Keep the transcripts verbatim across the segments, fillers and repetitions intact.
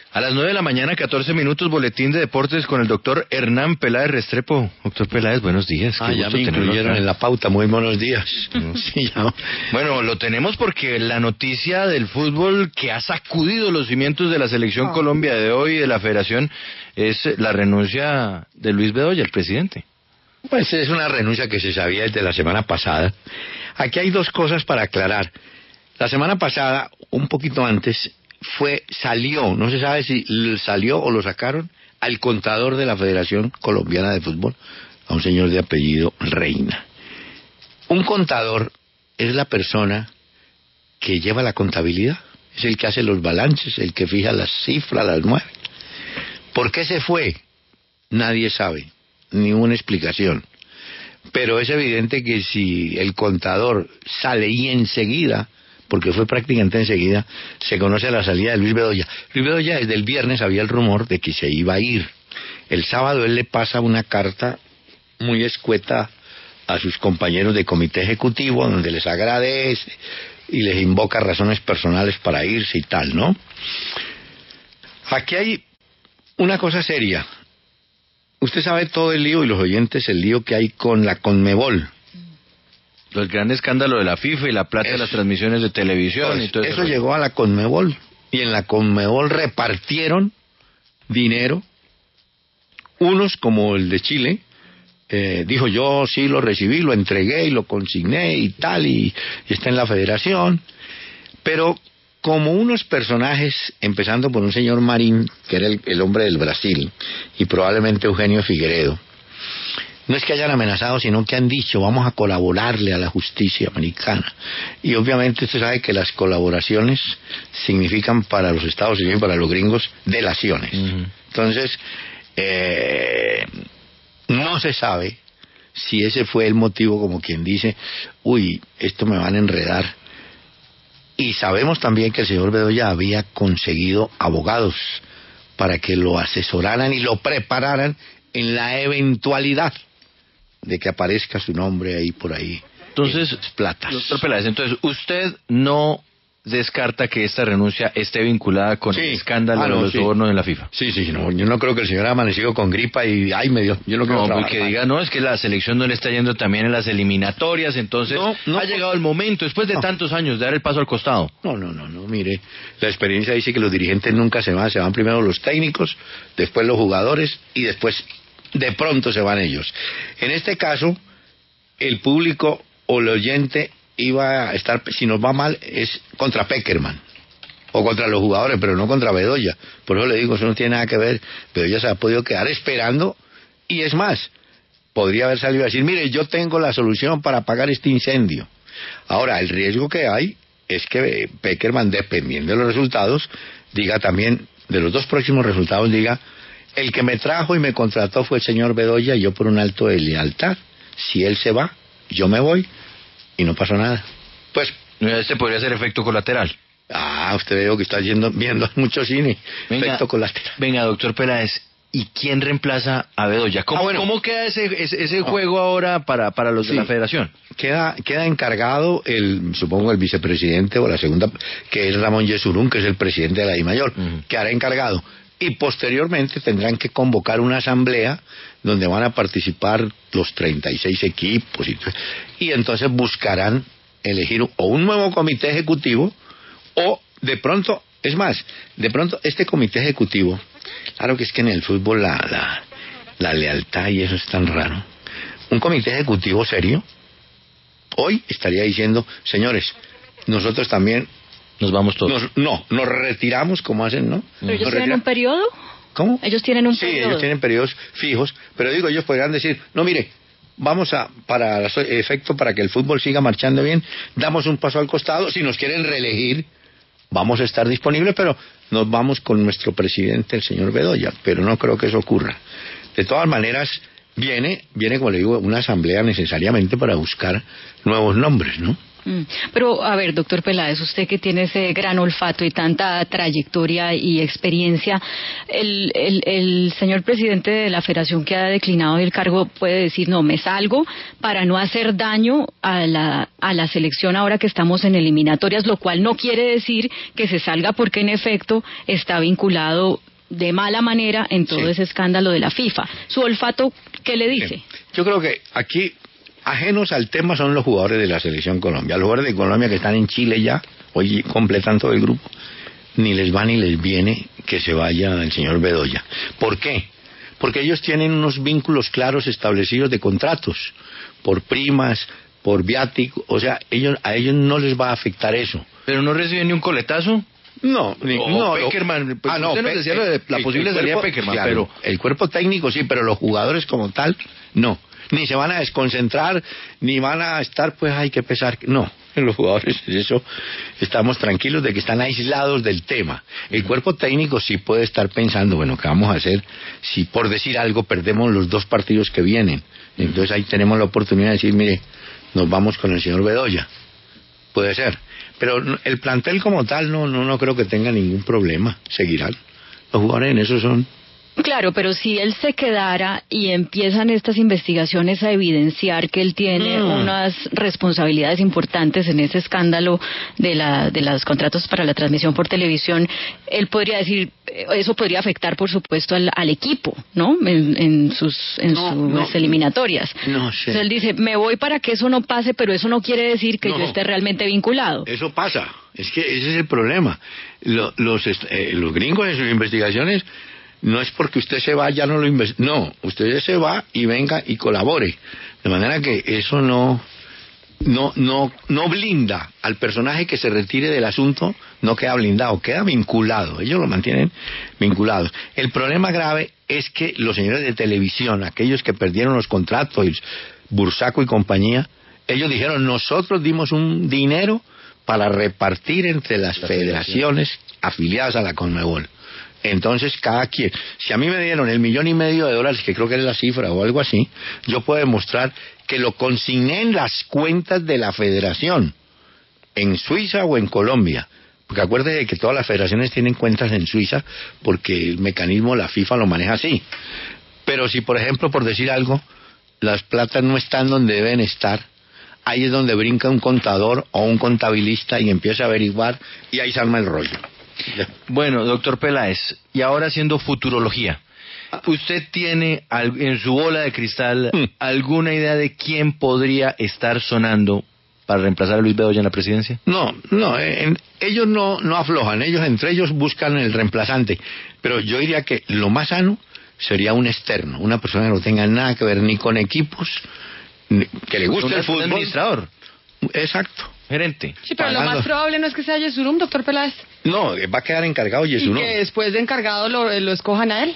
A las nueve de la mañana, catorce minutos, boletín de deportes con el doctor Hernán Peláez Restrepo. Doctor Peláez, buenos días. Ah, ya me incluyeron en la pauta. Muy buenos días. Sí, ya. Bueno, lo tenemos porque la noticia del fútbol que ha sacudido los cimientos de la Selección oh. Colombia de hoy y de la Federación es la renuncia de Luis Bedoya, el presidente. Pues es una renuncia que se sabía desde la semana pasada. Aquí hay dos cosas para aclarar. La semana pasada, un poquito antes, fue salió, no se sabe si salió o lo sacaron, al contador de la Federación Colombiana de Fútbol, a un señor de apellido Reina. Un contador es la persona que lleva la contabilidad, es el que hace los balances, el que fija las cifras, las mueve. ¿Por qué se fue? Nadie sabe, ninguna explicación. Pero es evidente que si el contador sale y enseguida, porque fue prácticamente enseguida, se conoce la salida de Luis Bedoya. Luis Bedoya desde el viernes había el rumor de que se iba a ir. El sábado él le pasa una carta muy escueta a sus compañeros de comité ejecutivo, donde les agradece y les invoca razones personales para irse y tal, ¿no? Aquí hay una cosa seria. Usted sabe todo el lío, y los oyentes, el lío que hay con la Conmebol. El gran escándalo de la FIFA y la plata eso, de las transmisiones de televisión pues, y todo eso. Eso llegó a la Conmebol, y en la Conmebol repartieron dinero. Unos, como el de Chile, eh, dijo yo sí lo recibí, lo entregué y lo consigné y tal, y, y está en la federación. Pero como unos personajes, empezando por un señor Marín, que era el, el hombre del Brasil, y probablemente Eugenio Figueiredo, no es que hayan amenazado, sino que han dicho, vamos a colaborarle a la justicia americana. Y obviamente usted sabe que las colaboraciones significan para los Estados Unidos y para los gringos delaciones. Uh-huh. Entonces, eh, no se sabe si ese fue el motivo, como quien dice, uy, esto me van a enredar. Y sabemos también que el señor Bedoya había conseguido abogados para que lo asesoraran y lo prepararan en la eventualidad de que aparezca su nombre ahí por ahí. Entonces, platas. Doctor Peláez, entonces usted no descarta que esta renuncia esté vinculada con sí. el escándalo ah, no, de los sí. sobornos en la FIFA. Sí, sí, no, yo no creo que el señor ha amanecido con gripa y ay me dio, yo no creo no, trabajar, que diga, no, es que la selección no le está yendo también en las eliminatorias, entonces no, no, ha llegado el momento, después de no. tantos años, de dar el paso al costado. No, no, no, no, mire, la experiencia dice que los dirigentes nunca se van, se van primero los técnicos, después los jugadores y después de pronto se van ellos. En este caso, el público o el oyente iba a estar, si nos va mal, es contra Pekerman o contra los jugadores, pero no contra Bedoya. Por eso le digo, eso no tiene nada que ver. Bedoya se ha podido quedar esperando, y es más, podría haber salido a decir, mire, yo tengo la solución para apagar este incendio. Ahora, el riesgo que hay es que Pekerman, dependiendo de los resultados, diga también, de los dos próximos resultados, diga, el que me trajo y me contrató fue el señor Bedoya, y yo por un alto de lealtad, si él se va, yo me voy, y no pasó nada. Pues este podría ser efecto colateral. Ah, usted veo que está yendo, viendo mucho cine. Venga, efecto colateral. Venga, doctor Peláez, ¿y quién reemplaza a Bedoya? ¿Cómo, ah, bueno. ¿cómo queda ese ese, ese juego oh. ahora para para los sí. de la Federación? Queda queda encargado el, supongo, el vicepresidente o la segunda, que es Ramón Yesurún, que es el presidente de la DIMAYOR, uh-huh. quedará encargado. Y posteriormente tendrán que convocar una asamblea donde van a participar los treinta y seis equipos y, y entonces buscarán elegir o un nuevo comité ejecutivo o de pronto, es más, de pronto este comité ejecutivo, claro que es que en el fútbol la, la, la lealtad y eso es tan raro, un comité ejecutivo serio hoy estaría diciendo, señores, nosotros también nos vamos todos. Nos, no, nos retiramos como hacen, ¿no? ¿Pero ellos tienen un periodo? ¿Cómo? Ellos tienen un sí, periodo. Sí, ellos tienen periodos fijos, pero digo, ellos podrían decir, no, mire, vamos a, para efecto, para que el fútbol siga marchando bien, damos un paso al costado, si nos quieren reelegir, vamos a estar disponibles, pero nos vamos con nuestro presidente, el señor Bedoya, pero no creo que eso ocurra. De todas maneras, viene, viene, como le digo, una asamblea necesariamente para buscar nuevos nombres, ¿no? Mm. Pero, a ver, doctor Peláez, usted que tiene ese gran olfato y tanta trayectoria y experiencia, el, el, el señor presidente de la federación que ha declinado el cargo puede decir, no, me salgo para no hacer daño a la, a la selección ahora que estamos en eliminatorias, lo cual no quiere decir que se salga porque en efecto está vinculado de mala manera en todo sí. ese escándalo de la FIFA. ¿Su olfato qué le dice? Bien. Yo creo que aquí ajenos al tema son los jugadores de la selección Colombia. Los jugadores de Colombia que están en Chile ya, hoy completan todo el grupo, ni les va ni les viene que se vaya el señor Bedoya. ¿Por qué? Porque ellos tienen unos vínculos claros establecidos de contratos, por primas, por viático, o sea, ellos, a ellos no les va a afectar eso. ¿Pero no reciben ni un coletazo? No, ni, o no. Peckerman, pues ah, no, usted nos decía de la el, posible el salida cuerpo, de Peckerman, claro, pero... El cuerpo técnico sí, pero los jugadores como tal, no. Ni se van a desconcentrar, ni van a estar, pues, hay que pesar. No, los jugadores, eso, estamos tranquilos de que están aislados del tema. El cuerpo técnico sí puede estar pensando, bueno, ¿qué vamos a hacer si, por decir algo, perdemos los dos partidos que vienen? Entonces ahí tenemos la oportunidad de decir, mire, nos vamos con el señor Bedoya. Puede ser. Pero el plantel como tal no, no, no creo que tenga ningún problema. Seguirán. Los jugadores en eso son... Claro, pero si él se quedara y empiezan estas investigaciones a evidenciar que él tiene mm. unas responsabilidades importantes en ese escándalo de la de los contratos para la transmisión por televisión, él podría decir, eso podría afectar, por supuesto, al, al equipo, ¿no? En, en sus en no, sus no, eliminatorias. No sé. Entonces él dice, me voy para que eso no pase, pero eso no quiere decir que no, yo esté realmente vinculado. Eso pasa. Es que ese es el problema. Lo, los, eh, los gringos en sus investigaciones... No es porque usted se va, ya no lo investiga. No, usted se va y venga y colabore. De manera que eso no, no, no, no blinda al personaje que se retire del asunto, no queda blindado, queda vinculado. Ellos lo mantienen vinculados. El problema grave es que los señores de televisión, aquellos que perdieron los contratos, Bursaco y compañía, ellos dijeron, nosotros dimos un dinero para repartir entre las federaciones afiliadas a la Conmebol. Entonces cada quien, si a mí me dieron el millón y medio de dólares, que creo que es la cifra o algo así, yo puedo demostrar que lo consigné en las cuentas de la federación, en Suiza o en Colombia, porque acuérdese que todas las federaciones tienen cuentas en Suiza, porque el mecanismo, la FIFA lo maneja así. Pero si, por ejemplo, por decir algo, las platas no están donde deben estar, ahí es donde brinca un contador o un contabilista y empieza a averiguar, y ahí se arma el rollo. Bueno, doctor Peláez, y ahora haciendo futurología, ¿usted tiene en su bola de cristal mm. alguna idea de quién podría estar sonando para reemplazar a Luis Bedoya en la presidencia? No, no, en, ellos no, no aflojan, ellos entre ellos buscan el reemplazante, pero yo diría que lo más sano sería un externo, una persona que no tenga nada que ver ni con equipos, ni, que le guste un, el fútbol. Un administrador. Exacto. Gerente. Sí, pero pagando. Lo más probable no es que sea Yesurum, doctor Peláez. No, va a quedar encargado Yesurum. ¿Y que después de encargado lo, lo escojan a él?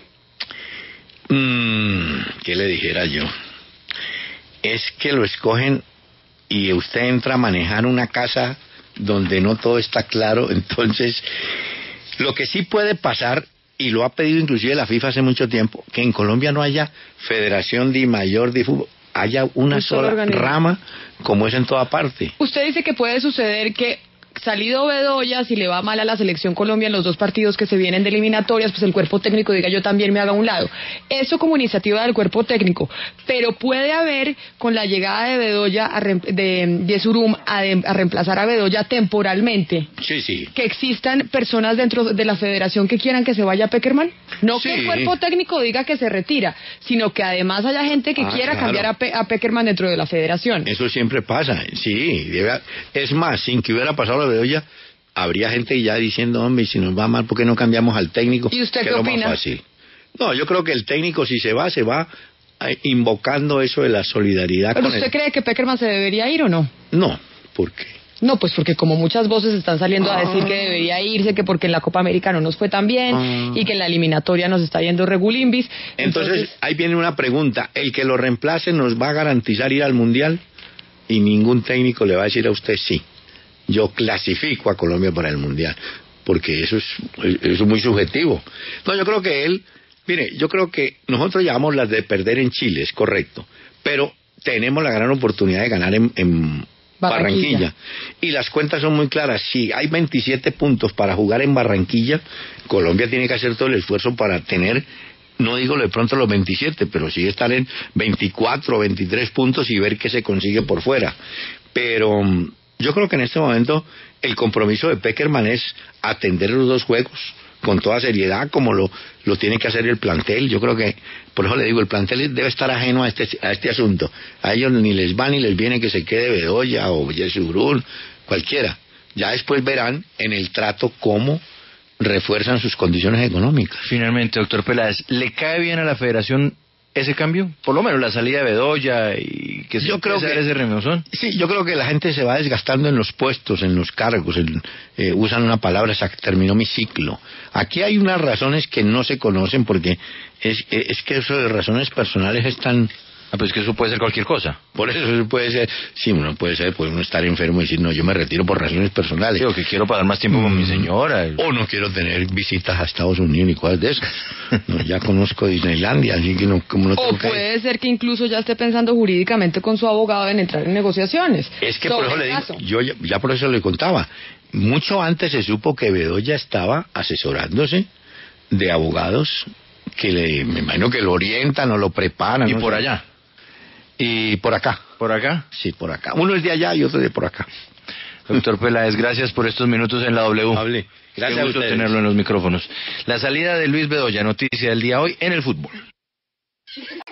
Mm, ¿Qué le dijera yo? Es que lo escogen y usted entra a manejar una casa donde no todo está claro, entonces lo que sí puede pasar, y lo ha pedido inclusive la FIFA hace mucho tiempo, que en Colombia no haya Federación de Mayor de Fútbol, haya una un sola rama como es en toda parte. Usted dice que puede suceder que salido Bedoya, si le va mal a la selección Colombia en los dos partidos que se vienen de eliminatorias, pues el cuerpo técnico diga yo también me haga a un lado. Eso como iniciativa del cuerpo técnico, pero puede haber con la llegada de Bedoya a re, de, de Surum a, de, a reemplazar a Bedoya temporalmente. Sí, sí. Que existan personas dentro de la federación que quieran que se vaya Peckerman. No sí. que el cuerpo técnico diga que se retira, sino que además haya gente que ah, quiera claro. cambiar a, Pe a Peckerman dentro de la federación. Eso siempre pasa, sí. Debe, es más, sin que hubiera pasado lo de Bedoya, habría gente ya diciendo, hombre, si nos va mal, ¿por qué no cambiamos al técnico? ¿Y usted qué qué opina? Es lo más fácil. No, yo creo que el técnico, si se va, se va invocando eso de la solidaridad. ¿Pero con usted el... cree que Peckerman se debería ir o no? No, ¿por qué? No, pues porque como muchas voces están saliendo ah. a decir que debería irse, que porque en la Copa América no nos fue tan bien ah. y que en la eliminatoria nos está yendo regulimbis. Entonces, Entonces, ahí viene una pregunta. ¿El que lo reemplace nos va a garantizar ir al Mundial? Y ningún técnico le va a decir a usted sí. Yo clasifico a Colombia para el Mundial, porque eso es, eso es muy subjetivo. No, yo creo que él, mire, yo creo que nosotros llevamos las de perder en Chile, es correcto, pero tenemos la gran oportunidad de ganar en, en, Barranquilla. Barranquilla. Y las cuentas son muy claras. Si hay veintisiete puntos para jugar en Barranquilla, Colombia tiene que hacer todo el esfuerzo para tener, no digo de pronto los veintisiete, pero sí estar en veinticuatro o veintitrés puntos y ver qué se consigue por fuera. Pero yo creo que en este momento el compromiso de Pekerman es atender los dos juegos con toda seriedad, como lo, lo tiene que hacer el plantel. Yo creo que, por eso le digo, el plantel debe estar ajeno a este, a este asunto. A ellos ni les va ni les viene que se quede Bedoya o Jesse Urul, cualquiera. Ya después verán en el trato cómo refuerzan sus condiciones económicas. Finalmente, doctor Peláez, ¿le cae bien a la federación ese cambio? Por lo menos la salida de Bedoya y que se yo creo que ese remozón. Sí, yo creo que la gente se va desgastando en los puestos, en los cargos, en, eh, usan una palabra, se terminó mi ciclo. Aquí hay unas razones que no se conocen porque es, es que eso de razones personales es tan... Ah, pues que eso puede ser cualquier cosa. Por eso puede ser, sí, uno puede ser, puede uno estar enfermo y decir, no, yo me retiro por razones personales. Digo que quiero pasar más tiempo mm. con mi señora. O no quiero tener visitas a Estados Unidos ni cosas de esas. No, ya conozco Disneylandia, así que no, como no tengo O puede que... ser que incluso ya esté pensando jurídicamente con su abogado en entrar en negociaciones. Es que por eso le digo, yo ya, ya por eso le contaba, mucho antes se supo que Bedoya estaba asesorándose de abogados que le, me imagino que lo orientan o lo preparan. Y no por sé. allá. Y por acá. ¿Por acá? Sí, por acá. Uno es de allá y otro de por acá. Doctor Peláez, gracias por estos minutos en la W. Hable. Gracias Qué gusto a tenerlo en los micrófonos. La salida de Luis Bedoya, noticia del día hoy en el fútbol.